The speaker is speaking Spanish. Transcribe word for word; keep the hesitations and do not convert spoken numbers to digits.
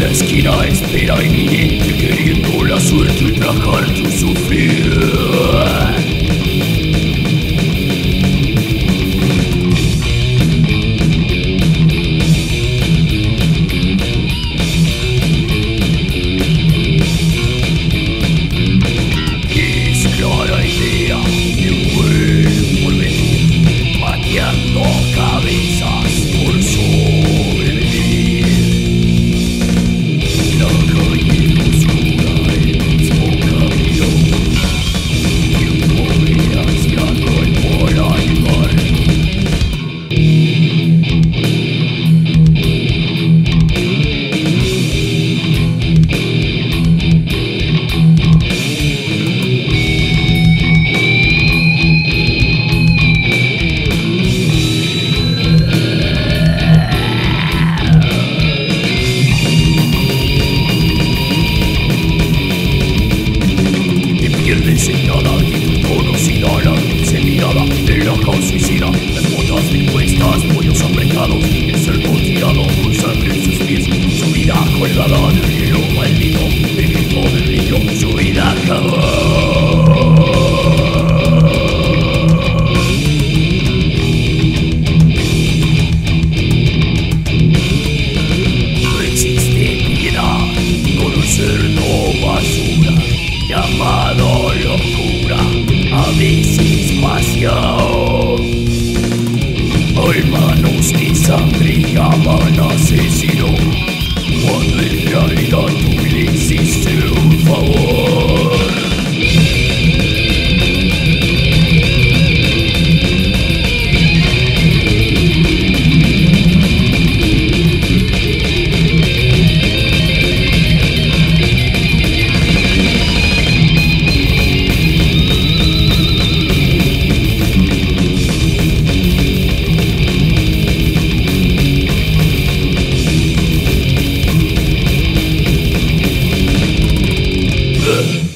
la esquina espera inminente, queriendo la suerte ultrajar tu sufrir. Es clara idea de un buen porvenir, pateando cabezas por sobrevivir. La calle oscura, el mismo camino, y un pobre anciano por ayudar. Pierdes en nada y tu conocida la dulce mirada de la causa suicida. Las botas dispuestas, pollos apretados, el cerdo tirado con sangre en sus pies. Su vida colgada del hielo maldito, el grito del niño, su vida acabó. No existe piedad con un cerdo basura llamado locura, a veces pasión. Hoy manos de sangre llaman asesino, cuando en realidad tú le hiciste un favor. Ugh.